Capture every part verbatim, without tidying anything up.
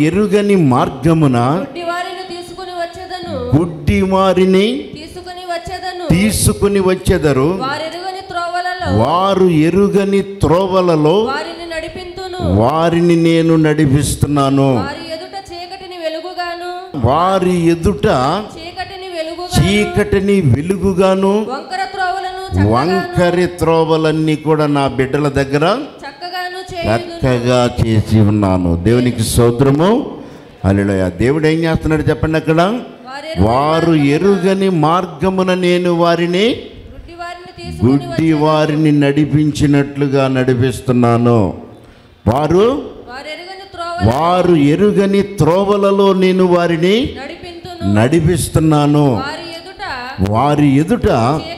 ఎరుగని మార్గమున గుడ్డి వారిని తీసుకుని వచ్చెదరు, వారు ఎరుగని త్రోవలలో వారిని నేను నడిపిస్తున్నాను. వారి ఎదుట చీకటిని వెలుగుగాను, వంకరి త్రోవలన్నీ కూడా నా బిడ్డల దగ్గర చక్కగా చేసి ఉన్నాను. దేవునికి స్తోత్రము. హల్లెలూయా. దేవుడు ఏం చేస్తున్నాడు చెప్పండి అక్కడ? వారు ఎరుగని మార్గమున నేను వారిని గుడ్డి వారిని నడిపించినట్లుగా నడిపిస్తున్నాను. వారు వారు ఎరుగని త్రోవలలో నేను వారిని నడిపిస్తున్నాను. వారి ఎదుట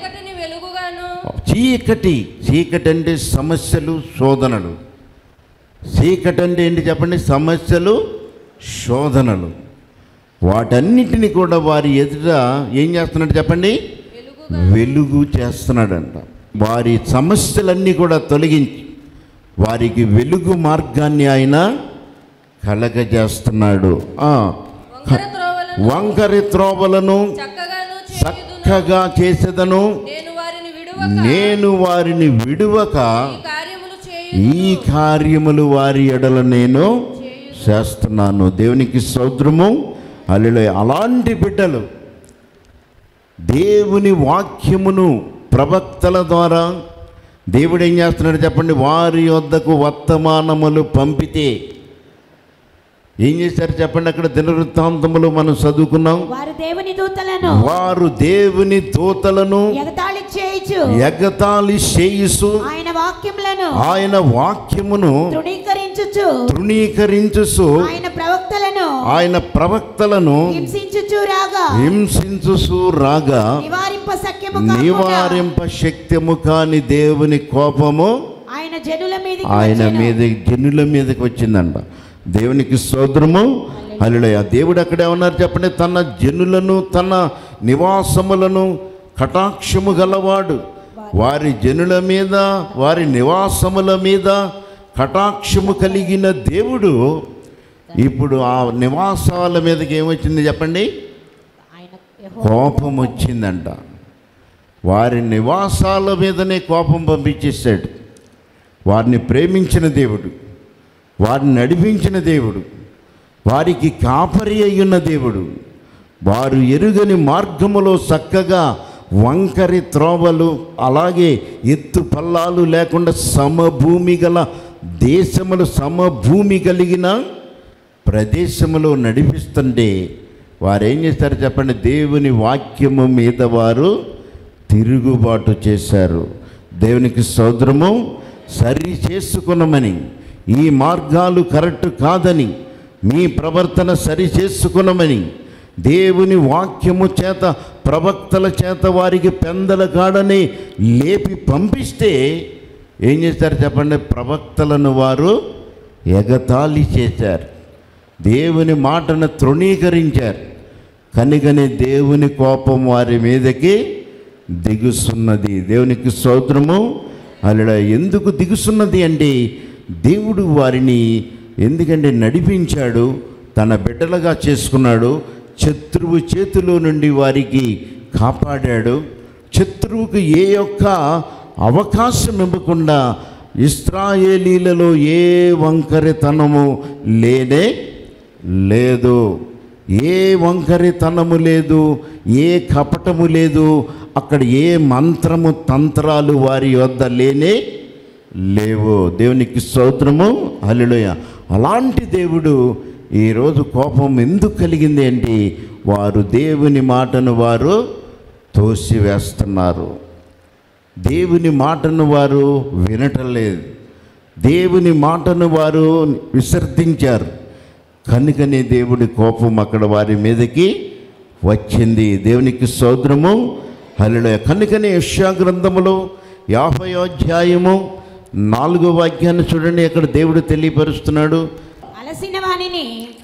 చీకటి చీకటి అంటే సమస్యలు, శోధనలు. చీకటి అంటే ఏంటి చెప్పండి? సమస్యలు, శోధనలు. వాటన్నిటిని కూడా వారి ఎదుట ఏం చేస్తున్నాడు చెప్పండి? వెలుగు చేస్తున్నాడంట. వారి సమస్యలన్నీ కూడా తొలగించి వారికి వెలుగు మార్గాన్ని ఆయన కలగజేస్తున్నాడు. వంకరి త్రోవలను చక్కగా చేసేదను, నేను వారిని విడువక ఈ కార్యములు వారి ఎడల నేను చేస్తున్నాను. దేవునికి స్తోత్రము. హల్లెలూయా. అలాంటి బిడ్డలు దేవుని వాక్యమును ప్రవక్తల ద్వారా దేవుడు ఏం చేస్తున్నాడు చెప్పండి? వారి వద్దకు వర్తమానములు పంపితే ఏం చేశారు చెప్పండి? అక్కడ దినవృత్తాంతములు మనం చదువుకున్నాం. వారు దేవుని దూతలను వారు దేవుని దూతలను ఎగతాళి చేయుచు ఎగతాళి చేయుచు ఆయన వాక్యములను ఆయన వాక్యమును తృణీకరించుచు తృణీకరించుచు ఆయన ప్రవక్తలను ఆయన ప్రవక్తలను హింసించుచు రాగా హింసించుచు రాగా నివారింప శక్యము నివారింప శక్యము కాని దేవుని కోపము ఆయన జనుల మీద ఆయన మీద జనుల మీదకి వచ్చిందంట. దేవునికి స్తోత్రము. హల్లెలూయా. దేవుడు అక్కడ ఏమన్నారు చెప్పండి? తన జనులను, తన నివాసములను కటాక్షము గలవాడు. వారి జనుల మీద, వారి నివాసముల మీద కటాక్షము కలిగిన దేవుడు ఇప్పుడు ఆ నివాసాల మీదకి ఏమొచ్చింది చెప్పండి? కోపం వచ్చిందంట. వారి నివాసాల మీదనే కోపం పంపించేశాడు. వారిని ప్రేమించిన దేవుడు, వారిని నడిపించిన దేవుడు, వారికి కాపరి అయ్యున్న దేవుడు, వారు ఎరుగని మార్గములో చక్కగా వంకరి త్రోవలు, అలాగే ఎత్తు పల్లాలు లేకుండా సమభూమి గల దేశములు, సమభూమి కలిగిన ప్రదేశములో నడిపిస్తుంటే వారు ఏం చేస్తారు చెప్పండి? దేవుని వాక్యము మీద వారు తిరుగుబాటు చేశారు. దేవునికి స్తోత్రము. సరి చేసుకునమని, ఈ మార్గాలు కరెక్ట్ కాదని, మీ ప్రవర్తన సరి చేసుకునమని దేవుని వాక్యము చేత, ప్రవక్తల చేత వారికి పెందల కాడని లేపి పంపిస్తే ఏం చేశారు చెప్పండి? ప్రవక్తలను వారు ఎగతాళి చేశారు, దేవుని మాటను తృణీకరించారు. కనుకనే దేవుని కోపం వారి మీదకి దిగుస్తున్నది. దేవునికి స్తోత్రము. అలా ఎందుకు దిగుస్తున్నది అంటే దేవుడు వారిని ఎందుకంటే నడిపించాడు, తన బిడ్డలుగా చేసుకున్నాడు, శత్రువు చేతిలో నుండి వారికి కాపాడాడు. శత్రువుకు ఏ యొక్క అవకాశం ఇవ్వకుండా ఇశ్రాయేలీలలో ఏ వంకరితనము లేనే లేదు, ఏ వంకరితనము లేదు, ఏ కపటము లేదు, అక్కడ ఏ మంత్రము తంత్రాలు వారి వద్ద లేనే లేవు. దేవునికి స్తోత్రము. హల్లెలూయా. అలాంటి దేవుడు ఈరోజు కోపం ఎందుకు కలిగింది అంటే వారు దేవుని మాటను వారు తోసివేస్తున్నారు, దేవుని మాటను వారు వినటం లేదు, దేవుని మాటను వారు విసర్జించారు. కనుకనే దేవుడి కోపం అక్కడ వారి మీదకి వచ్చింది. దేవునికి స్తోత్రము. హల్లెలూయా. కనుకనే యెషయా గ్రంథములో యాభై అధ్యాయము నాలుగో వాక్యాన్ని చూడండి. అక్కడ దేవుడు తెలియపరుస్తున్నాడు. అలసిన వానిని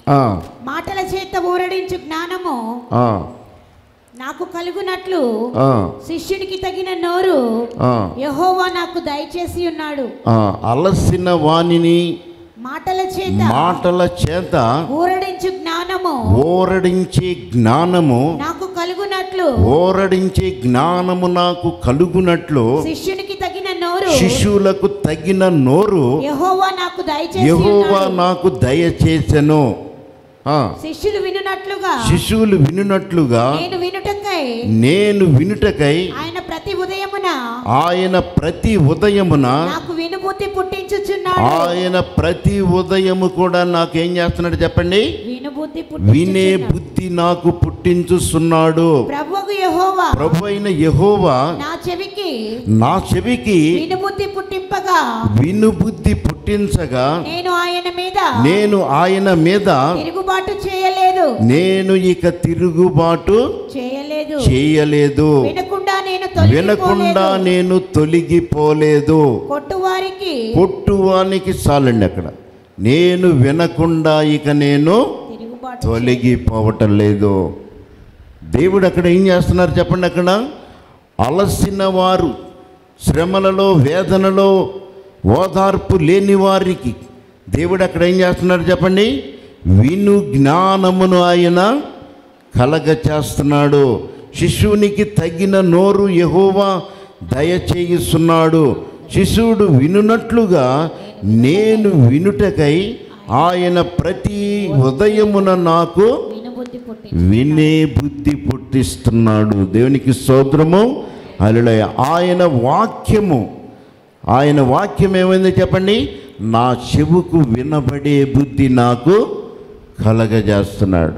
మాటల చేత ఊరడించు జ్ఞానము నాకు కలుగునట్లు శిష్యునికి తగిన నోరు యెహోవా నాకు దయచేసి ఉన్నాడు. అలసిన వానిని మాటల చేత మాటల చేత ఊరడించు జ్ఞానము ఓరడించే జ్ఞానము నాకు కలుగునట్లు ఓరడించే జ్ఞానము నాకు కలుగునట్లు శిష్యునికి తగిన నోరు శిష్యులకు తగిన నోరు యెహోవా నాకు దయచేసి యెహోవా ఉన్నాడు. నాకు దయచేసెను. ఆ శిష్యులు వినునట్లుగా శిశువులు వినునట్లుగా నేను వినుటకై నేను వినుటకై ఆయన ప్రతి ఉదయమున ఆయన ప్రతి ఉదయమున నాకు వినుబుద్ధి పుట్టించుచున్నాడు. ఆయన ప్రతి ఉదయము కూడా నాకు ఏం చేస్తున్నాడు చెప్పండి? వినుబుద్ధి వినే పుట్టించుచున్నాడు. బుద్ధి నాకు పుట్టించుస్తున్నాడు. ప్రభువు యెహోవా ప్రభు అయిన యెహోవా నా చెవికి నా చెవికి వినుబుద్ధి పుట్టింపగా వినుబుద్ధి పుట్టించగా నేను ఆయన మీద నేను ఆయన మీద తిరుగుబాటు చేయలేదు నేను ఇక తిరుగుబాటు చేయలేదు చేయలేదు. వినకుండా నేను వినకుండా తొలగిపోలేదు. నేను తొలగిపోలేదు. కొట్టువారికి కొట్టువానికి చాలండి అక్కడ. నేను వినకుండా ఇక నేను తిరుగుబాటు తొలగిపోవటం లేదు. దేవుడు అక్కడ ఏం చేస్తున్నారు చెప్పండి? అక్కడ అలసిన వారు, శ్రమలలో వేదనలో ఓదార్పు లేని వారికి దేవుడు అక్కడ ఏం చేస్తున్నారు చెప్పండి? విను జ్ఞానమును ఆయన కలగ చేస్తున్నాడు. శిశువునికి తగిన నోరు యెహోవా దయచేయుస్తున్నాడు. శిశువుడు వినునట్లుగా నేను వినుటకై ఆయన ప్రతి ఉదయమున నాకు వినుబుద్ధి పుట్టి వినే బుద్ధి పుట్టిస్తున్నాడు. దేవునికి స్తోత్రము. హల్లెలూయా. ఆయన వాక్యము ఆయన వాక్యం ఏమైందో చెప్పండి? నా చెవుకు వినబడే బుద్ధి నాకు కలగజేస్తున్నాడు.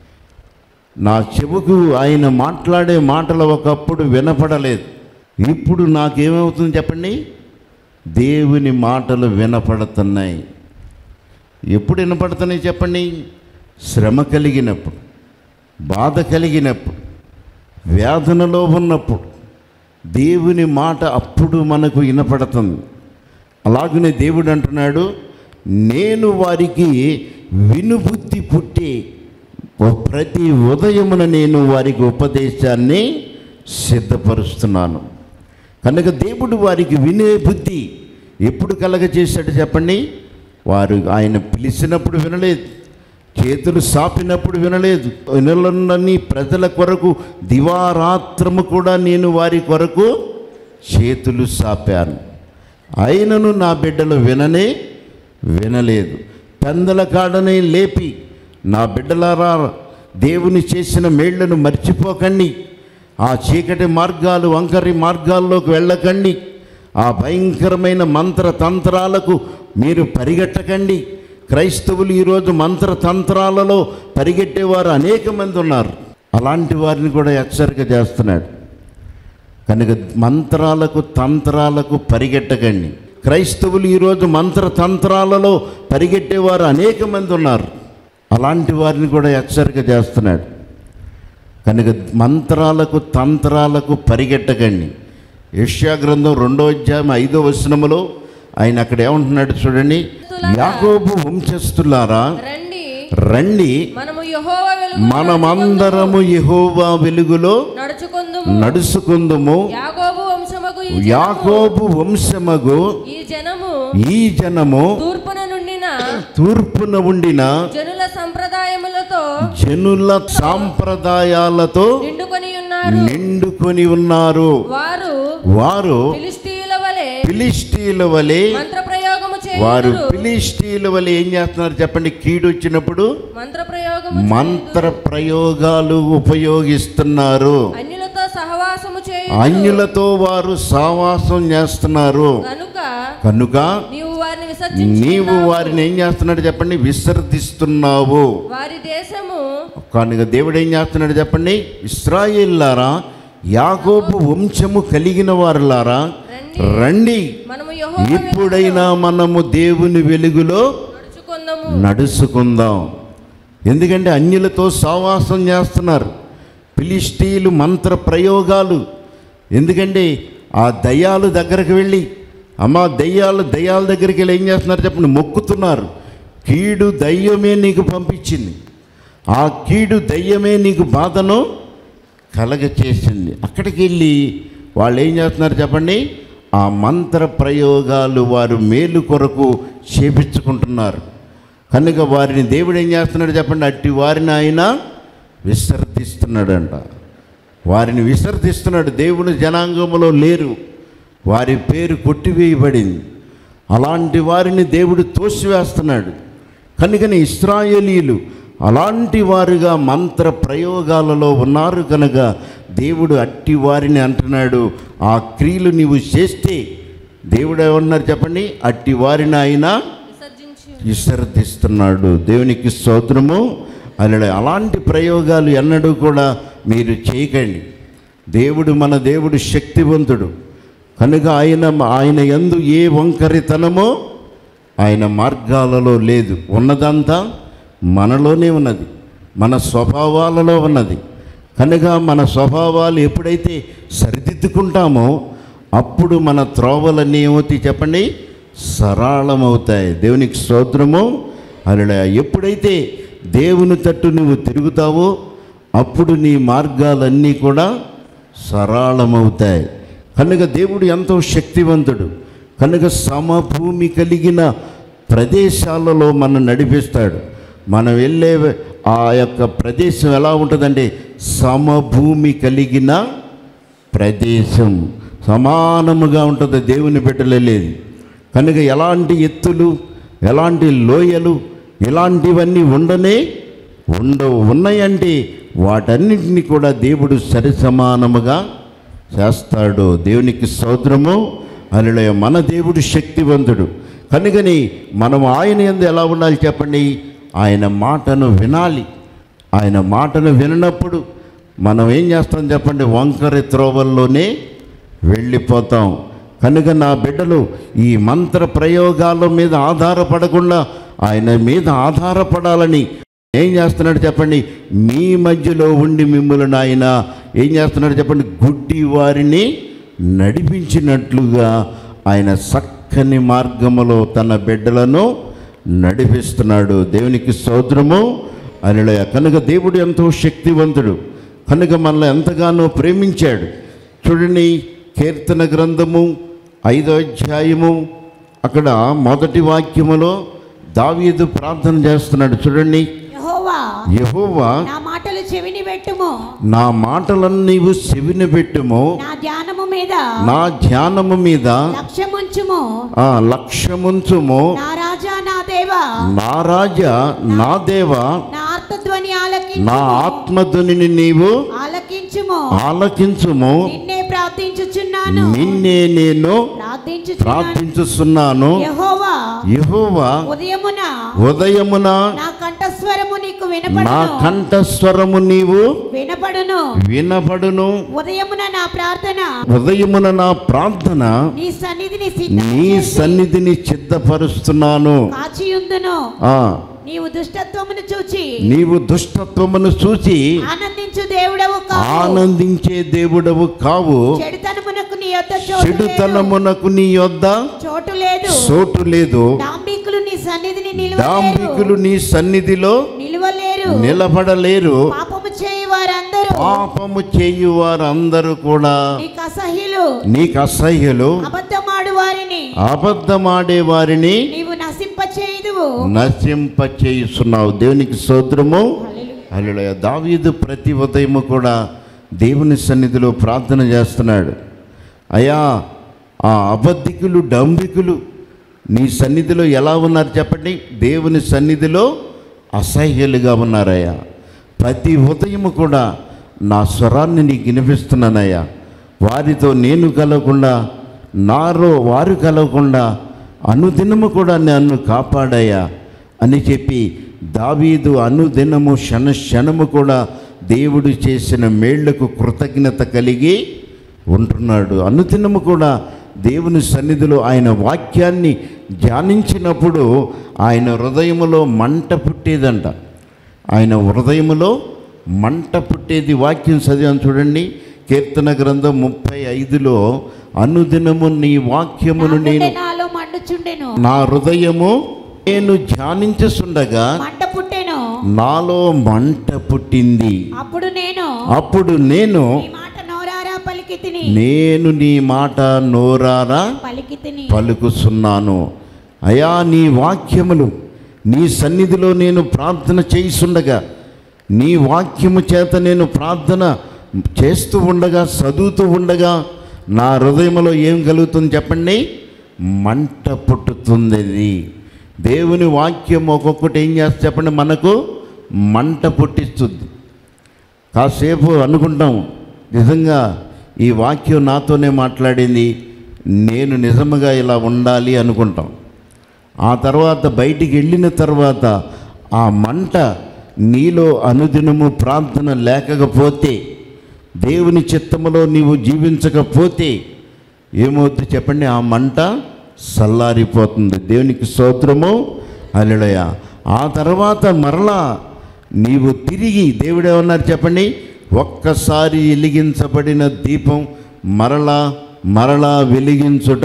నా చెవుకు ఆయన మాట్లాడే మాటలు ఒకప్పుడు వినపడలేదు. ఇప్పుడు నాకేమవుతుంది చెప్పండి? దేవుని మాటలు వినపడుతున్నాయి. ఎప్పుడు వినపడుతున్నాయి చెప్పండి? శ్రమ కలిగినప్పుడు, బాధ కలిగినప్పుడు, వేదనలో ఉన్నప్పుడు దేవుని మాట అప్పుడు మనకు వినపడుతుంది. అలాగనే దేవుడు అంటున్నాడు, నేను వారికి వినుబుద్ధి పుట్టి ప్రతి ఉదయమున నేను వారికి ఉపదేశాన్ని సిద్ధపరుస్తున్నాను. కనుక దేవుడు వారికి వినే బుద్ధి ఎప్పుడు కలగజేశాడు చెప్పండి? వారు ఆయన పిలిచినప్పుడు వినలేదు, చేతులు సాపినప్పుడు వినలేదు. వినలని ప్రజల కొరకు దివారాత్రము కూడా నేను వారి కొరకు చేతులు సాపాను, అయినను నా బిడ్డలు విననే వినలేదు. పెందల కాడనే లేపి, నా బిడ్డలారా దేవుని చేసిన మేళ్లను మర్చిపోకండి, ఆ చీకటి మార్గాలు వంకరి మార్గాల్లోకి వెళ్ళకండి, ఆ భయంకరమైన మంత్ర తంత్రాలకు మీరు పరిగెట్టకండి. క్రైస్తవులు ఈరోజు మంత్ర తంత్రాలలో పరిగెట్టేవారు అనేక మంది ఉన్నారు. అలాంటి వారిని కూడా హెచ్చరిక చేస్తున్నాడు. కనుక మంత్రాలకు తంత్రాలకు పరిగెట్టకండి. క్రైస్తవులు ఈరోజు మంత్ర తంత్రాలలో పరిగెట్టేవారు అనేక మంది ఉన్నారు. అలాంటి వారిని కూడా హెచ్చరిక చేస్తున్నాడు. కనుక మంత్రాలకు తంత్రాలకు పరిగెట్టకండి. యెషయా గ్రంథం రెండో అధ్యాయం ఐదో వచనములో ఆయన అక్కడ ఏమంటున్నాడు చూడండి? యాకోబు వంశస్థులారా రండి, మనమందరము యెహోవా వెలుగులో నడుచుకుందుము. యాకోబు వంశమగు ఈ జనము తూర్పున ఉండిన జనుల సంప్రదాయములతో జనుల సాంప్రదాయాలతో నిండుకొని ఉన్నారు. వారు వారు ఫిలిష్తీయుల వలె ఫిలిష్తీయుల వలె మంత్ర ప్రయోగము వారు చేయుదురు. ఫిలిష్తీయుల వలె ఏం చేస్తున్నారు చెప్పండి? కీడు వచ్చినప్పుడు మంత్ర ప్రయోగము మంత్ర ప్రయోగాలు ఉపయోగిస్తున్నారు. అన్యులతో సహవాసము చేయుదురు. అన్యులతో వారు సావాసం చేస్తున్నారు. కనుక కనుక నీవు వారిని నీవు విసర్జించుచున్నావు. వారిని ఏం చేస్తున్నాడు చెప్పండి? విసర్జిస్తున్నావు. వారి దేశము కనుక దేవుడు ఏం చేస్తున్నాడు చెప్పండి? ఇశ్రాయేలులారా, యాకోబు వంశము కలిగిన వారులారా రండి, మనము యెహోవా ఇప్పుడైనా మనము దేవుని వెలుగులో నడుచుకుందాము. నడుచుకుందాం. ఎందుకంటే అన్యులతో సావాసం చేస్తున్నారు. ఫిలిష్తీయులు మంత్ర ప్రయోగాలు. ఎందుకంటే ఆ దయ్యాలు దగ్గరకు వెళ్ళి, అమ్మా దయ్యాలు దయ్యాల దగ్గరికి వెళ్ళి ఏం చేస్తున్నారు చెప్పండి? మొక్కుతున్నారు. కీడు దయ్యమే నీకు పంపించింది, ఆ కీడు దయ్యమే నీకు బాధను కలగచేసింది. అక్కడికి వెళ్ళి వాళ్ళు ఏం చేస్తున్నారు చెప్పండి? ఆ మంత్ర ప్రయోగాలు వారు మేలు కొరకు చేపించుకుంటున్నారు కనుక వారిని దేవుడు ఏం చేస్తున్నాడు చెప్పండి, అట్టి వారిని ఆయన విసర్జిస్తున్నాడంట. వారిని విసర్జిస్తున్నాడు. దేవుని జనాంగంలో లేరు, వారి పేరు కొట్టివేయబడింది. అలాంటి వారిని దేవుడు తోసివేస్తున్నాడు. కనుకని ఇశ్రాయేలీయులు అలాంటి వారుగా మంత్ర ప్రయోగాలలో ఉన్నారు కనుక దేవుడు అట్టి వారిని అంటున్నాడు, ఆ క్రియలు నీవు చేస్తే దేవుడు ఏమన్నారు చెప్పండి, అట్టి వారిని ఆయన విసర్జించి విసర్జిస్తున్నాడు. దేవునికి స్తోత్రము. అలా అలాంటి ప్రయోగాలు ఎన్నడూ కూడా మీరు చేయకండి. దేవుడు మన దేవుడు శక్తివంతుడు కనుక ఆయన ఆయన యందు ఏ వంకరితనమో ఆయన మార్గాలలో లేదు. ఉన్నదంతా మనలోనే ఉన్నది, మన స్వభావాలలో ఉన్నది. కనుక మన స్వభావాలు ఎప్పుడైతే సరిదిద్దుకుంటామో అప్పుడు మన త్రోవలన్నీ ఏమవుతాయి చెప్పండి, సరళమవుతాయి. దేవునికి స్తోత్రము. అలా ఎప్పుడైతే దేవుని తట్టు నువ్వు తిరుగుతావో అప్పుడు నీ మార్గాలన్నీ కూడా సరళమవుతాయి. కనుక దేవుడు ఎంతో శక్తివంతుడు కనుక సమభూమి కలిగిన ప్రదేశాలలో మనం నడిపిస్తాడు. మనం వెళ్ళే ఆ యొక్క ప్రదేశం ఎలా ఉంటుందంటే సమభూమి కలిగిన ప్రదేశం, సమానముగా ఉంటుంది. దేవుని బిడ్డలేదు కనుక ఎలాంటి ఎత్తులు ఎలాంటి లోయలు ఇలాంటివన్నీ ఉండనే ఉండవు. ఉన్నాయంటే వాటన్నిటిని కూడా దేవుడు సరి సమానముగా చేస్తాడు. దేవునికి స్తోత్రము. హల్లెలూయా. మన దేవుడు శక్తివంతుడు కనుకని మనం ఆయన యందు ఎలా ఉండాలి చెప్పండి, ఆయన మాటను వినాలి. ఆయన మాటను విననప్పుడు మనం ఏం చేస్తాం చెప్పండి, వంకర త్రోవల్లోనే వెళ్ళిపోతాం. కనుక నా బిడ్డలు ఈ మంత్ర ప్రయోగాల మీద ఆధారపడకుండా ఆయన మీద ఆధారపడాలని ఏం చేస్తున్నాడు చెప్పండి, మీ మధ్యలో ఉండి మిమ్మల్ని ఆయన ఏం చేస్తున్నాడు చెప్పండి, గుడ్డి వారిని నడిపించినట్లుగా ఆయన చక్కని మార్గములో తన బిడ్డలను నడిపిస్తున్నాడు. దేవునికి స్తోత్రము. హల్లెలూయా. కనుక దేవుడు ఎంతో శక్తివంతుడు కనుక మనల్ని ఎంతగానో ప్రేమించాడు. చూడండి, కీర్తన గ్రంథము ఐదో అధ్యాయము అక్కడ మొదటి వాక్యములో దావీదు ప్రార్థన చేస్తున్నాడు. చూడండి, యెహోవా యెహోవా నా మాటలు చెవిని పెట్టుము, నా మాటలను నీవు చెవిని పెట్టుము, నా ధ్యానము మీద నా ధ్యానము మీద లక్ష్యముంచుము, ఆ లక్ష్యముంచుము. నా రాజా నా దేవా నా రాజా నా దేవా నా ఆర్తధ్వని ఆలకించుము, నా ఆత్మధ్వనిని నీవు ఆలకించుము. ఆలకించుము. నిన్నే ప్రార్థించుచున్నాను, నిన్నే నేను ప్రార్థించుచున్నాను. ప్రార్థించుచున్నాను. యెహోవా యెహోవా ఉదయమున ఉదయమున నా కంఠస్వరము నీకు నా వినపడును కంఠస్వరము నీవు వినపడును. వినబడును. ఉదయమున నా ప్రార్థన ఉదయమున నా ప్రార్థన నీ సన్నిధిని నీ సన్నిధిని సిద్ధపరుస్తున్నాను. కాచియుందును. ఆ నీవు దుష్టత్వమును చూచి నీవు దుష్టత్వమును చూచి ఆనందించు దేవుడవు కావు, ఆనందించే దేవుడవు కావు. చెడుతనమునకు నీ యొద్ద చోటు లేదు. చెడుతనమునకు నీ యొద్ద చోటు లేదు. చోటు లేదు. డాంబికులు నీ సన్నిధిని నిలువలేరు. డాంబికులు నీ సన్నిధిలో నిలువలేరు. నిలబడలేరు. పాపము చేయి వారందరూ పాపము చేయు వారందరూ కూడా నీకు అసహ్యులు. నీకు అసహ్యులు. అబద్ధమాడు వారిని అబద్ధమాడే వారిని నీవు నశింపచేయుదువు. నశింప చేయుచున్నావు. దేవునికి స్తోత్రము. హల్లెలూయా. దావీదు ప్రతి ఉదయము కూడా దేవుని సన్నిధిలో ప్రార్థన చేస్తున్నాడు. అయ్యా, ఆ అబద్ధికులు డంబికులు నీ సన్నిధిలో ఎలా ఉన్నారు చెప్పండి, దేవుని సన్నిధిలో అసహ్యులుగా ఉన్నారయ్యా. ప్రతి ఉదయము కూడా నా స్వరాన్ని నీకు వినిపిస్తున్నానయ్యా. వారితో నేను కలవకుండా నాలో వారు కలవకుండా అనుదినము కూడా నన్ను కాపాడయ్యా అని చెప్పి దావీదు అనుదినము క్షణ క్షణము కూడా దేవుడు చేసిన మేళ్లకు కృతజ్ఞత కలిగి ఉంటున్నాడు. అనుదినము కూడా దేవుని సన్నిధిలో ఆయన వాక్యాన్ని ధ్యానించినప్పుడు ఆయన హృదయములో మంట పుట్టేదంట. ఆయన హృదయములో మంట పుట్టేది. వాక్యం చదివాను చూడండి, కీర్తన గ్రంథం ముప్పై ఐదులో అనుదినము నీ వాక్యమును నేను నాలో మండుచుండెను, నా హృదయము నేను ధ్యానించుచుండగా మంట పుట్టెను. నాలో మంట పుట్టింది. అప్పుడు నేను అప్పుడు నేను ఈ మాట నోరారా పలికి పలికితిని నేను నీ మాట నోరారా పలికితిని పలుకుచున్నాను. అయా నీ వాక్యములు నీ సన్నిధిలో నేను ప్రార్థన చేయిస్తుండగా, నీ వాక్యము చేత నేను ప్రార్థన చేస్తూ ఉండగా, చదువుతూ ఉండగా నా హృదయంలో ఏం కలుగుతుంది చెప్పండి? మంట పుట్టుతుంది. దేవుని వాక్యం ఒక్కొక్కటి ఏం చేస్తే చెప్పండి, మనకు మంట పుట్టిస్తుంది. కాసేపు అనుకుంటాం, నిజంగా ఈ వాక్యం నాతోనే మాట్లాడింది, నేను నిజముగా ఇలా ఉండాలి అనుకుంటాం. ఆ తర్వాత బయటికి వెళ్ళిన తర్వాత ఆ మంట నీలో అనుదినము ప్రార్థన లేకపోతే, దేవుని చిత్తములో నీవు జీవించకపోతే ఏమవుతుంది చెప్పండి? ఆ మంట చల్లారిపోతుంది. దేవునికి స్తోత్రము, హల్లెలూయా. ఆ తర్వాత మరలా నీవు తిరిగి, దేవుడు ఏమన్నారు చెప్పండి? ఒక్కసారి వెలిగించబడిన దీపం మరలా మరలా వెలిగించుట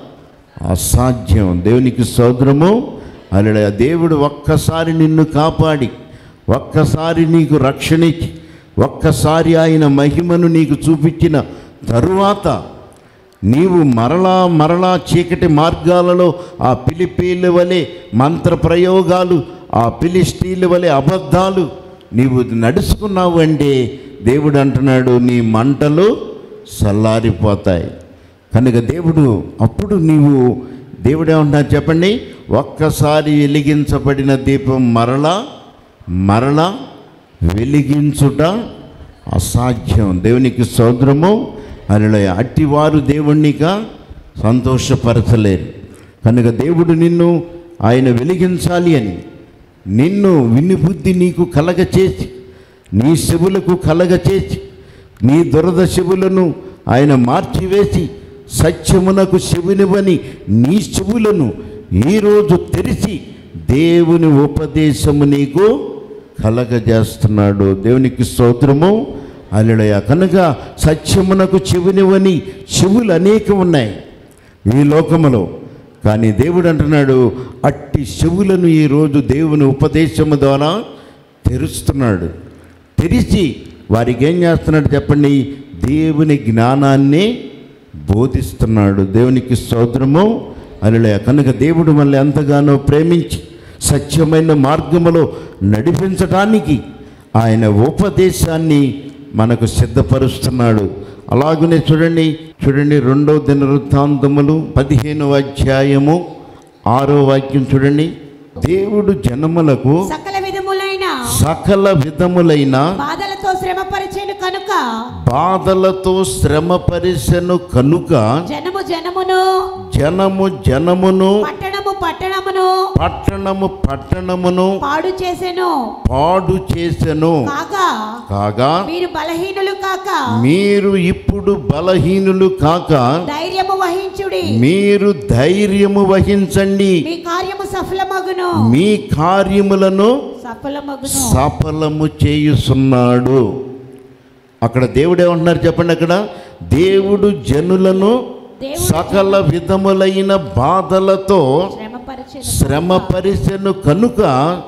అసాధ్యం. దేవునికి స్తోత్రము, హల్లెలూయా. దేవుడు ఒక్కసారి నిన్ను కాపాడి, ఒక్కసారి నీకు రక్షణ ఇచ్చి, ఒక్కసారి ఆయన మహిమను నీకు చూపించిన తరువాత నీవు మరలా మరలా చీకటి మార్గాలలో ఆ ఫిలిష్తీయుల వలె మంత్ర ప్రయోగాలు, ఆ ఫిలిష్తీయుల వలె అబద్ధాలు నీవు నడుచుకున్నావు అంటే దేవుడు అంటున్నాడు, నీ మంటలు చల్లారిపోతాయి. కనుక దేవుడు అప్పుడు నీవు, దేవుడు ఏమంటున్నారు చెప్పండి? ఒక్కసారి వెలిగించబడిన దీపం మరలా మరలా వెలిగించుట అసాధ్యం. దేవునికి స్తోత్రము, హల్లెలూయా. అట్టివారు దేవుణ్ణిక సంతోషపరచలేరు. కనుక దేవుడు నిన్ను ఆయన వెలిగించాలి అని, నిన్ను వినిబుద్ధి నీకు కలగచేసి, నీ చెవులకు కలగచేసి, నీ దురద చెవులను ఆయన మార్చివేసి, సత్యమునకు చెవినివని నీ చెవులను ఈరోజు తెరిచి దేవుని ఉపదేశము నీకు కలగజేస్తున్నాడు. దేవునికి స్తోత్రము, హల్లెలూయా. కనుక సత్యమునకు చెవినివని చెవులు అనేకం ఉన్నాయి ఈ లోకములో, కానీ దేవుడు అంటున్నాడు అట్టి చెవులను ఈరోజు దేవుని ఉపదేశము ద్వారా తెరుస్తున్నాడు. తెరిచి వారికి ఏం చేస్తున్నాడు చెప్పండి? దేవుని జ్ఞానాన్ని బోధిస్తున్నాడు. దేవునికి స్తోత్రము, హల్లెలూయా. కనుక దేవుడు మనల్ని ఎంతగానో ప్రేమించి సత్యమైన మార్గములో నడిపించడానికి ఆయన ఉపదేశాన్ని మనకు సిద్ధపరుస్తున్నాడు. అలాగనే చూడండి చూడండి రెండో దినవృత్తాంతములు పదిహేనవ అధ్యాయము ఆరో వాక్యం చూడండి. దేవుడు జనములకు సకల విధములైన సకల విధములైన బాధలతో శ్రమపరిచెను కనుక బాధలతో శ్రమపరిచెను కనుక జనము జనమును జనము జనమును పట్టణము పట్టణమును పట్టణము పట్టణమును పాడు చేసెను పాడు చేసెను. కాగా కాగా మీరు బలహీనులు కాక మీరు ఇప్పుడు బలహీనులు కాక ధైర్యము వహించుడి, మీరు ధైర్యము వహించండి, మీ కార్యము సఫలమగును మీ కార్యములను సఫలమగును సఫలము చేయుచున్నాడు. అక్కడ దేవుడు ఏమంటున్నారు చెప్పండి? అక్కడ దేవుడు జనులను సకల విధములైన బాధలతో శ్రమపరిచెను శ్రమపరిచెను కనుక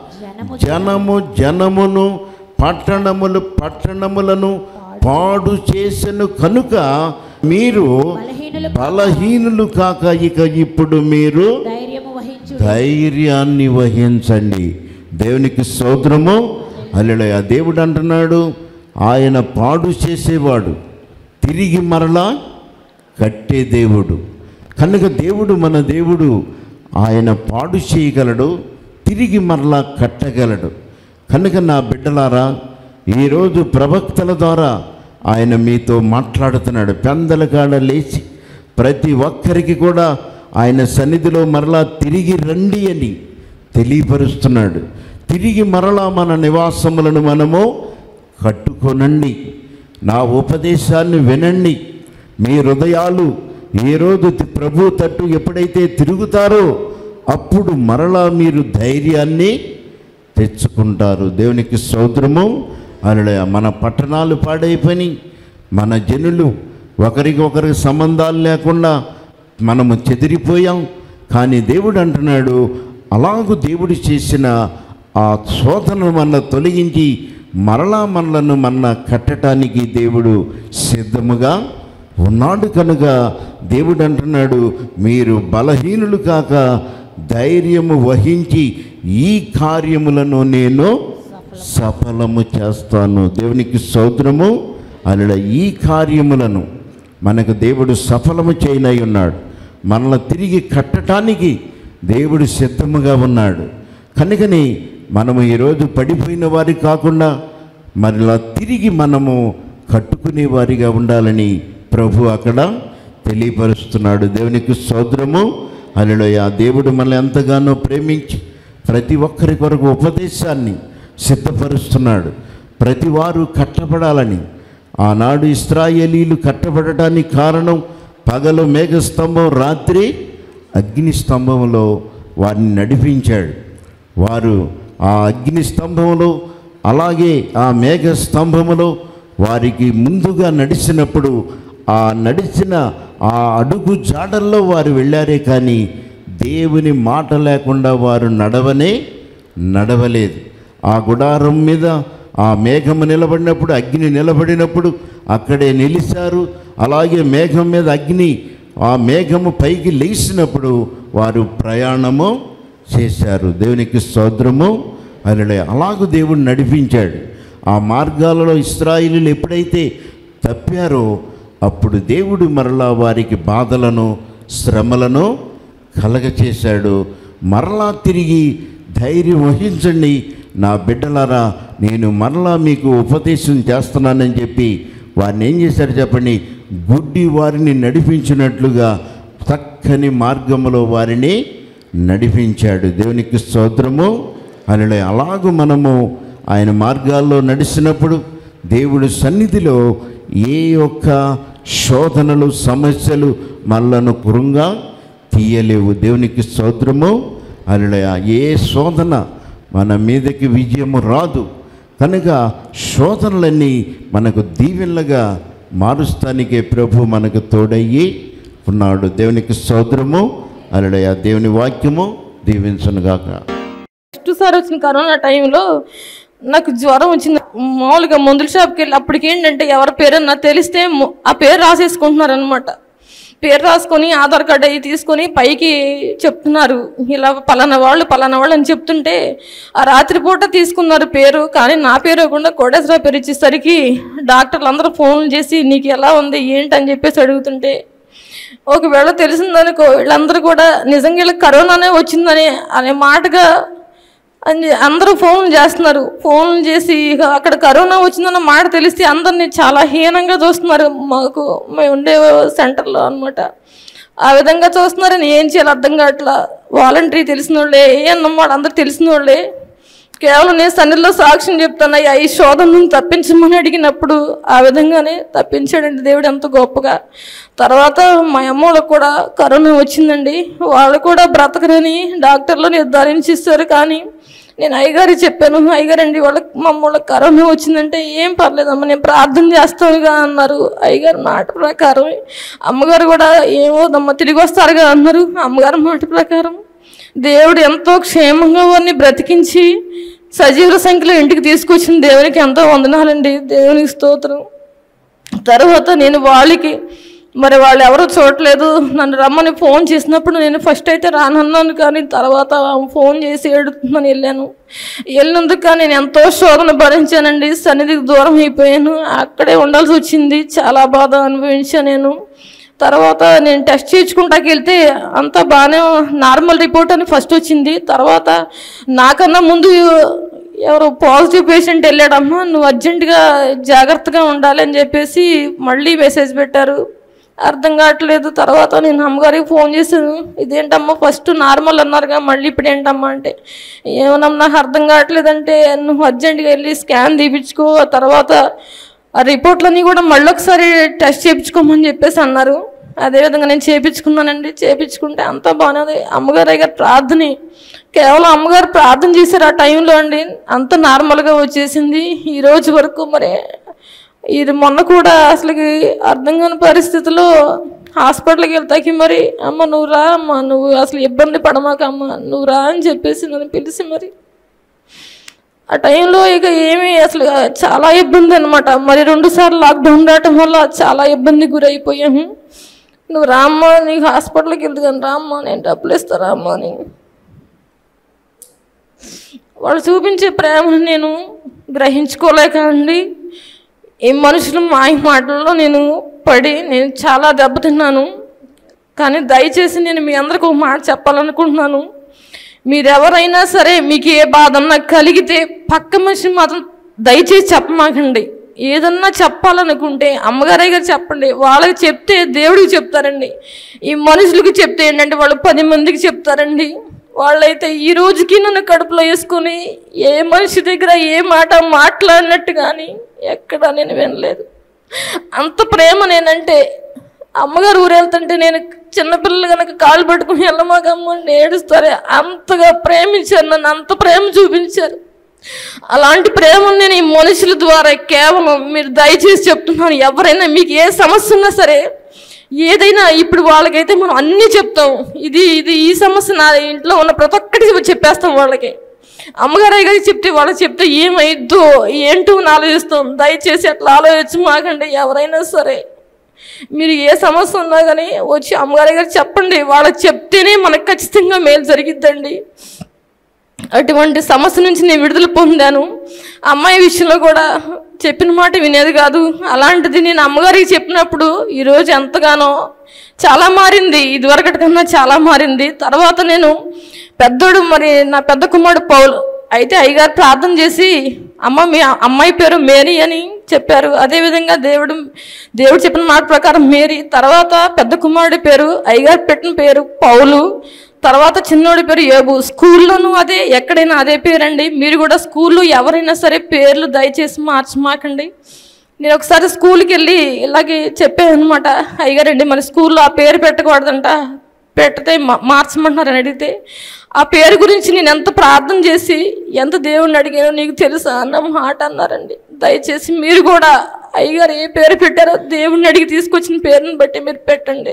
జనము జనమును పట్టణములు పట్టణములను పాడు చేసెను కనుక మీరు బలహీనులు బలహీనులు కాక ఇక ఇప్పుడు మీరు ధైర్యము వహించుడి. ధైర్యాన్ని వహించండి. దేవునికి స్తోత్రము, హల్లెలూయా. దేవుడు అంటున్నాడు ఆయన పాడు చేసేవాడు, తిరిగి మరలా కట్టే దేవుడు. కనుక దేవుడు మన దేవుడు ఆయన పాడు చేయగలడు, తిరిగి మరలా కట్టగలడు. కనుక నా బిడ్డలారా, ఈరోజు ప్రవక్తల ద్వారా ఆయన మీతో మాట్లాడుతున్నాడు. పెందల కాడ లేచి ప్రతి ఒక్కరికి కూడా ఆయన సన్నిధిలో మరలా తిరిగి రండి అని తెలియపరుస్తున్నాడు. తిరిగి మరలా మన నివాసములను మనము కట్టుకొనండి, నా ఉపదేశాన్ని వినండి. మీ హృదయాలు ఈరోజు ప్రభు తట్టు ఎప్పుడైతే తిరుగుతారో అప్పుడు మరలా మీరు ధైర్యాన్ని తెచ్చుకుంటారు. దేవునికి స్తోత్రము, హల్లెలూయా. మన పట్టణాలు పాడైపోయి, మన జనులు ఒకరికి ఒకరికి సంబంధాలు లేకుండా మనము చెదిరిపోయాం. కానీ దేవుడు అంటున్నాడు అలాగూ దేవుడు చేసిన ఆ శోధనను మన తొలగించి మరలా మనలను మన కట్టడానికి దేవుడు సిద్ధముగా ఉన్నాడు కనుక దేవుడు అంటున్నాడు, మీరు బలహీనులు కాక ధైర్యము వహించి ఈ కార్యములను నేను సఫలము చేస్తాను. దేవునికి స్తోత్రము. అలా ఈ కార్యములను మనకు దేవుడు సఫలము చేయనై ఉన్నాడు. మనల్ని తిరిగి కట్టడానికి దేవుడు సిద్ధముగా ఉన్నాడు. కనుకని మనము ఈరోజు పడిపోయిన వారి కాకుండా మరలా తిరిగి మనము కట్టుకునే వారిగా ఉండాలని ప్రభు అక్కడ తెలియపరుస్తున్నాడు. దేవునికి స్తోత్రము. హల్లెలూయా. దేవుడు మనల్ని ఎంతగానో ప్రేమించి ప్రతి ఒక్కరి కొరకు ఉపదేశాన్ని సిద్ధపరుస్తున్నాడు. ప్రతి వారు కట్టబడాలని. ఆనాడు ఇశ్రాయేలీలు కట్టబడటానికి కారణం పగలు మేఘస్తంభం, రాత్రి అగ్ని స్తంభంలో వారిని నడిపించాడు. వారు ఆ అగ్ని స్తంభంలో అలాగే ఆ మేఘ స్తంభములో వారికి ముందుగా నడిచినప్పుడు ఆ నడిచిన ఆ అడుగు జాడల్లో వారు వెళ్ళారే కానీ దేవుని మాట లేకుండా వారు నడవనే నడవలేదు. ఆ గుడారం మీద ఆ మేఘము నిలబడినప్పుడు, అగ్ని నిలబడినప్పుడు అక్కడే నిలిచారు. అలాగే మేఘం మీద అగ్ని, ఆ మేఘము పైకి లేచినప్పుడు వారు ప్రయాణము చేశారు. దేవునికి స్తోత్రము. హల్లెలూయా. అలాగూ దేవుడు నడిపించాడు. ఆ మార్గాలలో ఇశ్రాయేలీయులు ఎప్పుడైతే తప్పారో అప్పుడు దేవుడు మరలా వారికి బాధలను, శ్రమలను కలగచేశాడు. మరలా తిరిగి ధైర్యం వహించండి నా బిడ్డలారా, నేను మరలా మీకు ఉపదేశం చేస్తున్నానని చెప్పి వారిని ఏం చేశారు చెప్పండి? గుడ్డి వారిని నడిపించినట్లుగా చక్కని మార్గములో వారిని నడిపించాడు. దేవునికి స్తోత్రము. హల్లెలూయా. అలాగూ మనము ఆయన మార్గాల్లో నడిచినప్పుడు దేవుడి సన్నిధిలో ఏ యొక్క శోధనలు, సమస్యలు మనలను కురుంగా తీయలేవు. దేవునికి స్తోత్రము. హల్లెలూయా. ఏ శోధన మన మీదకి విజయము రాదు కనుక శోధనలన్నీ మనకు దీవెనలుగా మారుస్తానికే ప్రభు మనకు తోడయ్యి ఉన్నాడు. దేవునికి స్తోత్రము. హల్లెలూయా. దేవుని వాక్యము దీవించునుగాక. ఫస్ట్ సారి వచ్చిన కరోనా టైంలో నాకు జ్వరం వచ్చింది. మామూలుగా మందుల షాప్కి వెళ్ళి అప్పటికి ఏంటంటే ఎవరి పేరన్నా తెలిస్తే ఆ పేరు రాసేసుకుంటున్నారు అనమాట. పేరు రాసుకొని ఆధార్ కార్డు అవి తీసుకొని పైకి చెప్తున్నారు, ఇలా పలానా వాళ్ళు పలానా వాళ్ళు అని చెప్తుంటే ఆ రాత్రిపూట తీసుకున్నారు పేరు. కానీ నా పేరు ఇవ్వకుండా కోటేశ్వరరావు పేరు ఇచ్చేసరికి డాక్టర్లు అందరూ ఫోన్లు చేసి నీకు ఎలా ఉంది ఏంటని చెప్పేసి అడుగుతుంటే ఒకవేళ తెలిసిందనుకో వీళ్ళందరూ కూడా నిజంగా వీళ్ళకి కరోనానే వచ్చిందని అనే మాటగా అని అందరూ ఫోన్లు చేస్తున్నారు. ఫోన్లు చేసి అక్కడ కరోనా వచ్చిందన్న మాట తెలిస్తే అందరినీ చాలా హీనంగా చూస్తున్నారు. మాకు మేము ఉండే సెంటర్లో అనమాట. ఆ విధంగా చూస్తున్నారని ఏం చేయాలి అర్థం కావట్లా. వాలంటరీ తెలిసిన వాళ్ళే, ఏ అన్నమాట అందరు తెలిసిన వాళ్ళే. కేవలం నేను సన్నిధిలో సాక్ష్యం చెప్తాను, ఈ శోధనను తప్పించమని అడిగినప్పుడు ఆ విధంగానే తప్పించాడండి దేవుడు ఎంత గొప్పగా. తర్వాత మా అమ్మోళ్ళకు కూడా కరోనా వచ్చిందండి. వాళ్ళు కూడా బ్రతకరని డాక్టర్లు నిర్ధారించిస్తారు. కానీ నేను అయ్యగారికి చెప్పాను, అయ్యగారండి వాళ్ళకి మా అమ్మోళ్ళకి కరోనా వచ్చిందంటే ఏం పర్లేదమ్మా నేను ప్రార్థన చేస్తానుగా అన్నారు. అయ్యగారు మాట ప్రకారం అమ్మగారు కూడా ఏమోదమ్మా తిరిగి వస్తారుగా అన్నారు. అమ్మగారు మాట ప్రకారం దేవుడు ఎంతో క్షేమంగా వారిని బ్రతికించి సజీవుల సంఖ్యలో ఇంటికి తీసుకొచ్చిన దేవునికి ఎంతో వందనాలండి. దేవునికి స్తోత్రం. తర్వాత నేను వాళ్ళకి మరి వాళ్ళు ఎవరో చూడలేదు, నన్ను రమ్మని ఫోన్ చేసినప్పుడు నేను ఫస్ట్ అయితే రానన్నాను. కానీ తర్వాత ఫోన్ చేసి ఏడుతుందని వెళ్ళాను. వెళ్ళినందుకు కానీ నేను ఎంతో శోధన భరించానండి. సన్నిధికి దూరం అయిపోయాను, అక్కడే ఉండాల్సి వచ్చింది. చాలా బాధ అనుభవించాను నేను. తర్వాత నేను టెస్ట్ చేయించుకుంటాకి వెళ్తే అంతా బాగానే నార్మల్ రిపోర్ట్ అని ఫస్ట్ వచ్చింది. తర్వాత నాకన్నా ముందు ఎవరో పాజిటివ్ పేషెంట్ వెళ్ళాడమ్మా, నువ్వు అర్జెంటుగా జాగ్రత్తగా ఉండాలి అని చెప్పేసి మళ్ళీ మెసేజ్ పెట్టారు. అర్థం కావట్లేదు. తర్వాత నేను అమ్మగారికి ఫోన్ చేశాను, ఇదేంటమ్మా ఫస్ట్ నార్మల్ అన్నారుగా మళ్ళీ ఇప్పుడు ఏంటమ్మా అంటే, ఏమన్నా నాకు అర్థం కావట్లేదంటే నువ్వు అర్జెంటుగా వెళ్ళి స్కాన్ తీపించుకో, తర్వాత ఆ రిపోర్ట్లన్నీ కూడా మళ్ళీ ఒకసారి టెస్ట్ చేయించుకోమని చెప్పేసి అన్నారు. అదేవిధంగా నేను చేయించుకున్నానండి. చేయించుకుంటే అంతా బాగున్నది. అమ్మగారు అయ్యారు ప్రార్థన, కేవలం అమ్మగారు ప్రార్థన చేశారు ఆ టైంలో అండి, అంత నార్మల్గా వచ్చేసింది ఈ రోజు వరకు. మరి ఇది మొన్న కూడా అసలుకి అర్థం కాని పరిస్థితిలో హాస్పిటల్కి వెళ్తాకి మరి అమ్మ నువ్వు రా అమ్మ, నువ్వు అసలు ఇబ్బంది పడమాక అమ్మ నువ్వు రా అని చెప్పేసి నన్ను పిలిచి మరి ఆ టైంలో ఇక ఏమీ అసలు చాలా ఇబ్బంది అనమాట. మరి రెండు సార్లు లాక్డౌన్ రావటం వల్ల చాలా ఇబ్బంది గురైపోయాము. నువ్వు రామ్మా, నీకు హాస్పిటల్కి వెళ్తాను రామ్మా, నేను డబ్బులు ఇస్తా రామ్మా అని. వాళ్ళు చూపించే ప్రేమను నేను గ్రహించుకోలేక అండి ఈ మనుషులు మాయ మాటల్లో నేను పడి నేను చాలా దెబ్బతిన్నాను. కానీ దయచేసి నేను మీ అందరికి ఒక మాట చెప్పాలనుకుంటున్నాను. మీరెవరైనా సరే మీకు ఏ బాధ నాకు కలిగితే పక్క మనిషి మాత్రం దయచేసి చెప్పమాకండి. ఏదన్నా చెప్పాలనుకుంటే అమ్మగారే గారు చెప్పండి. వాళ్ళకి చెప్తే దేవుడికి చెప్తారండి. ఈ మనుషులకి చెప్తే ఏంటంటే వాళ్ళు పది మందికి చెప్తారండి. వాళ్ళైతే ఈ రోజుకి నన్ను కడుపులో వేసుకొని ఏ మనిషి దగ్గర ఏ మాట మాట్లాడినట్టు కానీ ఎక్కడ నేను వినలేదు. అంత ప్రేమ నేనంటే అమ్మగారు ఊరు వెళ్తుంటే నేను చిన్నపిల్లలు కనుక కాళ్ళు పట్టుకుని వెళ్ళమాకమ్మ ఏడుస్తారు. అంతగా ప్రేమించారు నన్ను, అంత ప్రేమ చూపించారు. అలాంటి ప్రేమను నేను ఈ మనుషుల ద్వారా కేవలం మీరు దయచేసి చెప్తున్నాను. ఎవరైనా మీకు ఏ సమస్య ఉన్నా సరే ఏదైనా ఇప్పుడు వాళ్ళకైతే మనం అన్నీ చెప్తాం. ఇది ఇది ఈ సమస్య నా ఇంట్లో ఉన్న ప్రతి ఒక్కటి చెప్పేస్తాం వాళ్ళకి. అమ్మగారు గారికి చెప్తే వాళ్ళకి చెప్తే ఏమైద్దో ఏంటో అని ఆలోచిస్తాం. దయచేసి అట్లా ఆలోచించి మాకండి. ఎవరైనా సరే మీరు ఏ సమస్య ఉన్నా కానీ వచ్చి అమ్మగారి గారికి చెప్పండి. వాళ్ళకి చెప్తేనే మనకు ఖచ్చితంగా మేలు జరిగిద్దండి. అటువంటి సమస్య నుంచి నేను విడుదల పొందాను. అమ్మాయి విషయంలో కూడా చెప్పిన మాట వినేది కాదు. అలాంటిది నేను అమ్మగారికి చెప్పినప్పుడు ఈరోజు ఎంతగానో చాలా మారింది. ఇదివరకటి కన్నా చాలా మారింది. తర్వాత నేను పెద్దోడు మరి నా పెద్ద కుమారుడు పౌలు అయితే అయ్యగారు ప్రార్థన చేసి అమ్మ మీ అమ్మాయి పేరు మేరీ అని చెప్పారు. అదేవిధంగా దేవుడు దేవుడు చెప్పిన మాట ప్రకారం మేరీ. తర్వాత పెద్ద కుమారుడి పేరు అయ్యగారు పెట్టిన పేరు పౌలు. తర్వాత చిన్నోడి పేరు యోబు. స్కూల్లోనూ అదే, ఎక్కడైనా అదే పేరండి. మీరు కూడా స్కూల్లో ఎవరైనా సరే పేర్లు దయచేసి మార్చమాకండి. నేను ఒకసారి స్కూల్కి వెళ్ళి ఇలాగే చెప్పాను అనమాట. అయ్యగారండి మన స్కూల్లో ఆ పేరు పెట్టకూడదంట, పెడితే మార్చమంటున్నారని అడిగితే ఆ పేరు గురించి నేను ఎంత ప్రార్థన చేసి ఎంత దేవుణ్ణి అడిగానో నీకు తెలుసా అన్న మాట అన్నారండి. దయచేసి మీరు కూడా అయ్యగారు ఏ పేరు పెట్టారో దేవుణ్ణి అడిగి తీసుకొచ్చిన పేరుని బట్టి మీరు పెట్టండి.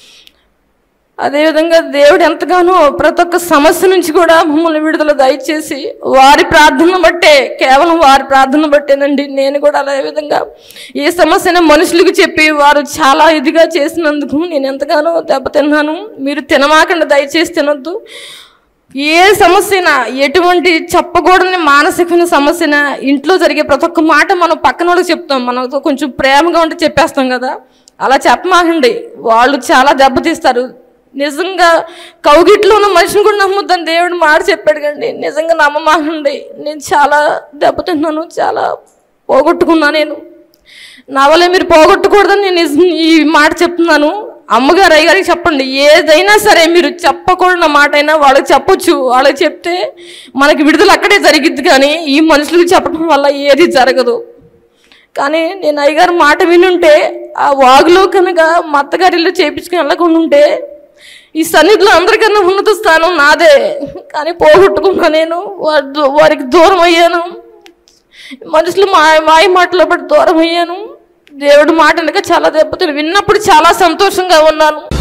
అదేవిధంగా దేవుడు ఎంతగానో ప్రతి ఒక్క సమస్య నుంచి కూడా మమ్మల్ని విడుదల దయచేసి వారి ప్రార్థన బట్టే, కేవలం వారి ప్రార్థన బట్టేనండి నేను కూడా అదే విధంగా ఏ సమస్యను మనుషులకు చెప్పి వారు చాలా ఇదిగా చేసినందుకు నేను ఎంతగానో దెబ్బతిన్నాను. మీరు తినమాకండి, దయచేసి తినొద్దు. ఏ సమస్యనా, ఎటువంటి చెప్పకూడని మానసికమైన సమస్యనా, ఇంట్లో జరిగే ప్రతి ఒక్క మాట మనం పక్కన వాళ్ళకి చెప్తాం. మనతో కొంచెం ప్రేమగా ఉంటే చెప్పేస్తాం కదా, అలా చెప్పమాకండి. వాళ్ళు చాలా దెబ్బతీస్తారు. నిజంగా కౌగిట్లో ఉన్న మనిషిని కూడా నమ్ముద్దని దేవుడు మాట చెప్పాడు కండి. నిజంగా నమ్మమాకండి. నేను చాలా దెబ్బతిన్నాను, చాలా పోగొట్టుకున్నా. నేను నా వల్ల మీరు పోగొట్టకూడదని నేను ఈ మాట చెప్తున్నాను. అమ్మగారు అయ్యగారికి చెప్పండి. ఏదైనా సరే మీరు చెప్పకూడని మాట అయినా వాళ్ళకి చెప్పొచ్చు. వాళ్ళకి చెప్తే మనకి విడుదల అక్కడే జరిగిద్ది, కానీ ఈ మనుషులకు చెప్పడం వల్ల ఏది జరగదు. కానీ నేను అయ్యగారు మాట వినుంటే ఆ వాగులో కనుక మా అత్తగారి ఇల్లు చేయించుకుని వెళ్ళకుండా ఉంటే ఈ సన్నిధిలో అందరికన్నా ఉన్నత స్థానం నాదే. కానీ పోగొట్టుకున్నా. నేను వారికి దూరం అయ్యాను. మనుషులు మా మాయ మాటలో బట్టి దూరం అయ్యాను. దేవుడి మాట వెనక చాలా దెబ్బతిని విన్నప్పుడు చాలా సంతోషంగా ఉన్నాను.